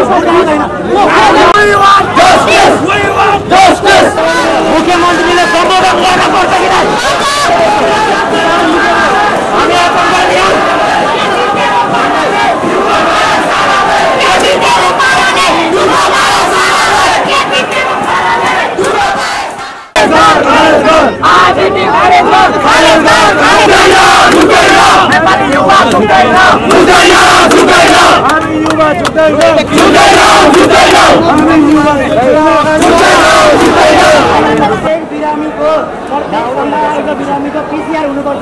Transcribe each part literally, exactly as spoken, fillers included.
मुख्यमन्त्रीले सम्बोधन गर्नुपर्छ कि बिरामीको बिरामीको पिसिआर हुनुपर्छ।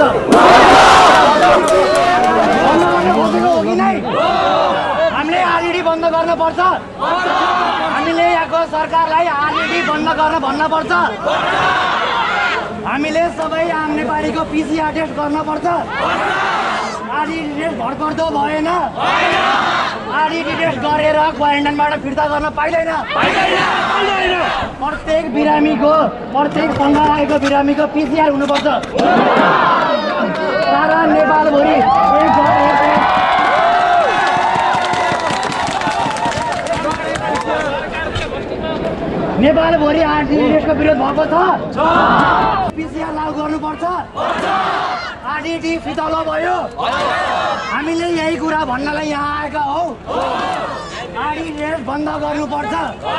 हामीले आरइडी बन्द गर्नुपर्छ। हामीले यहाँको सरकारलाई आरइडी बन्द गर्न भन्न पर्छ। हामीले सबै आम नेपालीको पिसिआर टेस्ट गर्नुपर्छ। आरइडी टेस्ट भरपर्दो भएन। आरइडी टेस्ट गरेर क्वारेन्टाइनबाट फिर्ता गर्न पाइँदैन। प्रत्येक बिरामीको प्रत्येक पन्ध्र आएको बिरामीको पिसिआर हुनुपर्छ। सारा नेपालभरि नेपालभरि आरइडी टेस्टको विरोध भएको छ। पिसिआर लागू गर्नुपर्छ। आरइडी फितलो भयो। हामीले यही कुरा भन्नलाई यहाँ आएका हौ। आरइडी टेस्ट बन्द गर्नुपर्छ।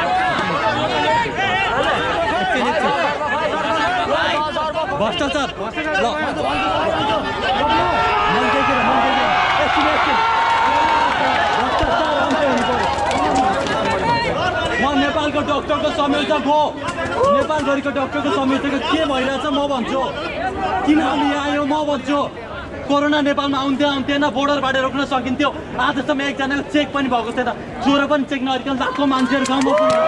भ्रष्टाचार म नेपालको डाक्टरको संयोजक हो। नेपालभरिको डाक्टरको संयोजक के भइरहेछ म भन्छु। किन हामी यहाँ आयो म भन्छु। कोरोना नेपालमा आउँथ्यो आउँथेन, बोर्डरबाट रोक्न सकिन्थ्यो। आजसम्म एकजनाको चेक पनि भएको छैन। ज्वरो पनि चेक नगरिकन लाखौँ मान्छेहरू गाउँमा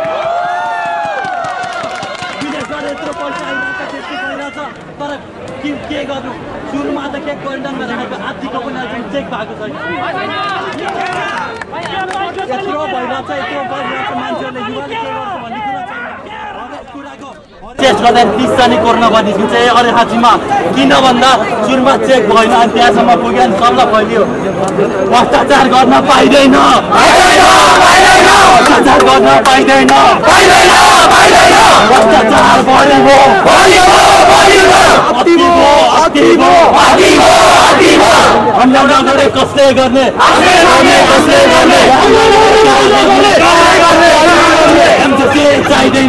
विदेशबाट यत्रो पैसा आइरहेछ, त्यति भइरहेछ। तर के के गर्नु, सुरुमा त के क्वारेन्टाइनमा राखेको आजको पनि अझै चेक भएको छैन। यत्रो भइरहेछ, यत्रो भइरहेछ, मान्छेहरूले युवाले के गर्छ भन्ने कुरा छैन। हरेक कुराको टेस्ट गर्दा तिसजना कोरोना भयो निस्किन्छ अरेखाँचीमा। किन भन्दा सुरुमा चेक भएन, अनि त्यहाँसम्म पुग्यो, अनि सल्ल फैलियो। भ्रष्टाचार गर्न पाइँदैन, भ्रष्टाचार गर्न पाइँदैन। भ्रष्टाचार बढेको अन्य नगरे कसले गर्ने, कसले गर्ने चाहिँदैन।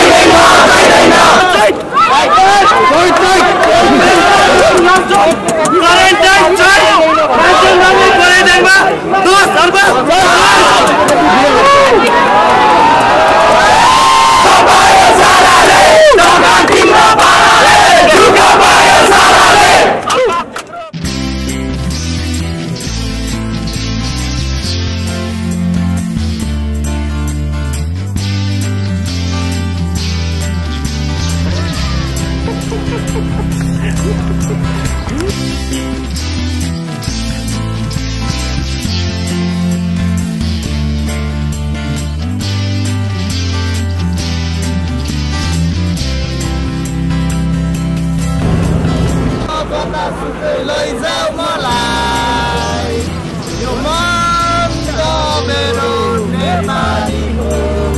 लैजाऊ मलाई यो मन त मेरो नेपाली हो।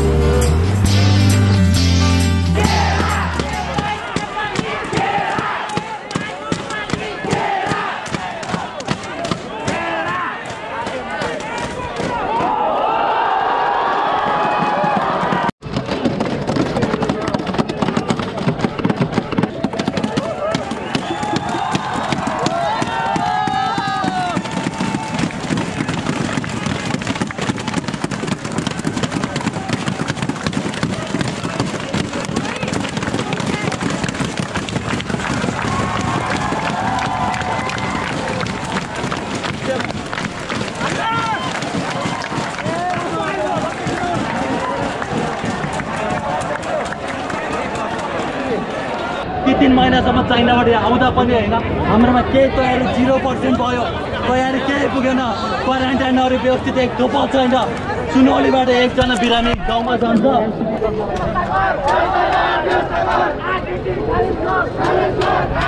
तीन महिनासम्म चाइनाबाट आउँदा पनि होइन, हाम्रोमा केही तयारी जिरो पर्सेन्ट भयो। तयारी केही पुगेन। क्वारेन्टाइनहरू व्यवस्थित एक थोपा छैन। सुनौलीबाट एकजना बिरामी गाउँमा जान्छ।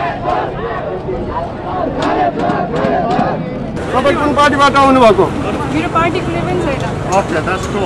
तपाईँ कुन पार्टीबाट आउनुभएको? मेरो पार्टी कुनै पनि छैन। Okay, that's cool.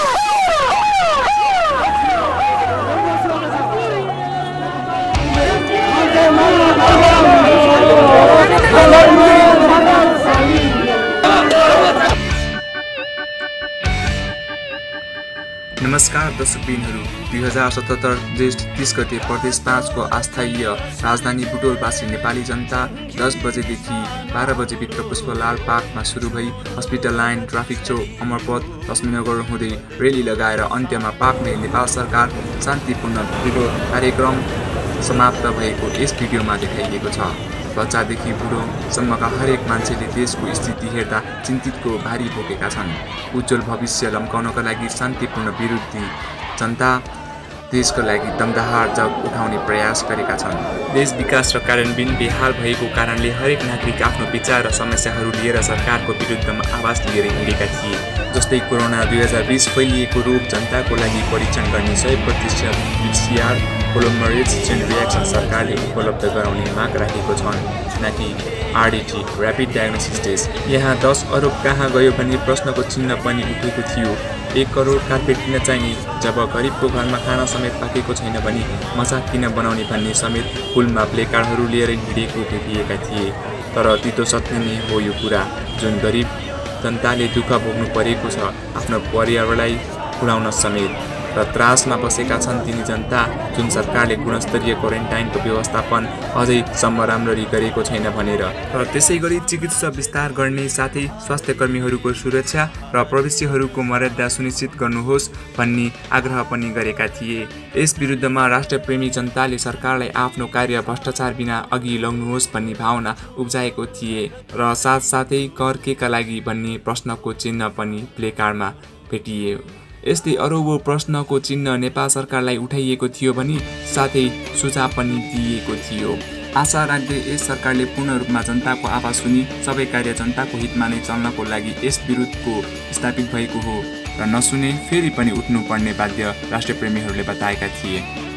नमस्कार दर्शकबिनहरू, दुई हजार सतहत्तर ज्येष्ठ तीस गते प्रदेश पाँचको अस्थायी राजधानी बुटोलवासी नेपाली जनता दस बजेदेखि बाह्र बजेभित्र पुष्पलाल पार्कमा सुरु भई hospital line, traffic Chowk, Amarpath, Laxminagar हुँदै रेली लगाएर अन्त्यमा पाक्ने नेपाल सरकार शान्तिपूर्ण विरोध कार्यक्रम समाप्त भएको यस भिडियोमा देखाइएको छ। बच्चादेखि बुढोसम्मका हरेक मान्छेले देशको स्थिति हेर्दा चिन्तितको भारी बोकेका छन्। उज्जवल भविष्य लम्काउनका लागि शान्तिपूर्ण विरोधी जनता देशको लागि दमदार जग उठाउने प्रयास गरेका छन्। देश विकास र कार्यान्वयन बेहाल भएको कारणले हरेक नागरिक आफ्नो विचार र समस्याहरू लिएर सरकारको विरुद्धमा आवाज लिएर हिँडेका थिए। जस्तै कोरोना दुई हजार बिस फैलिएको रोग जनताको लागि परीक्षण गर्ने सय प्रतिशत पिसिआर पोलिमरेज चेन रियाक्सन सरकारले उपलब्ध गराउने माग राखेको छन्, न कि आरडिटी ऱ्यापिड डायग्नोसिस टेस्ट। यहाँ दस अरब कहाँ गयो भन्ने प्रश्नको चिन्ह पनि उठेको थियो। एक करोड कार्पेट किन चाहिने जब गरिबको घरमा खाना समेत पाकेको छैन भने मजाक किन बनाउने भन्ने समेत पुलमा प्लेकार्डहरू लिएर हिँडेको देखिएका थिए। तर तितो सत्य नै हो यो कुरा, जुन गरिब जनताले दुःख भोग्नु परेको छ आफ्नो परिवारलाई उडाउन समेत र त्रासमा बसेका छन् तिनी जनता जुन सरकारले गुणस्तरीय क्वारेन्टाइनको व्यवस्थापन अझैसम्म राम्ररी गरेको छैन भनेर र त्यसै गरी चिकित्सा विस्तार गर्ने साथै स्वास्थ्य कर्मीहरूको सुरक्षा र प्रवासीहरूको मर्यादा सुनिश्चित गर्नुहोस् भन्ने आग्रह पनि गरेका थिए। यस विरुद्धमा राष्ट्रप्रेमी जनताले सरकारलाई आफ्नो कार्य भ्रष्टाचार बिना अघि लग्नुहोस् भन्ने भावना उब्जाएको थिए र साथसाथै कर केका लागि भन्ने प्रश्नको चिन्ह पनि प्लेकार्डमा भेटियो। यस्तै अरबौं प्रश्नको चिन्ह नेपाल सरकारलाई उठाइएको थियो भने साथै सुझाव पनि दिइएको थियो। आशा राख्दै यस सरकारले पूर्ण रूपमा जनताको आवाज सुनि सबै कार्य जनताको हितमा नै चल्नको लागि यस विरोधको स्थापित भएको हो र नसुने फेरि पनि उठ्नुपर्ने बाध्य राष्ट्रप्रेमीहरूले बताएका थिए।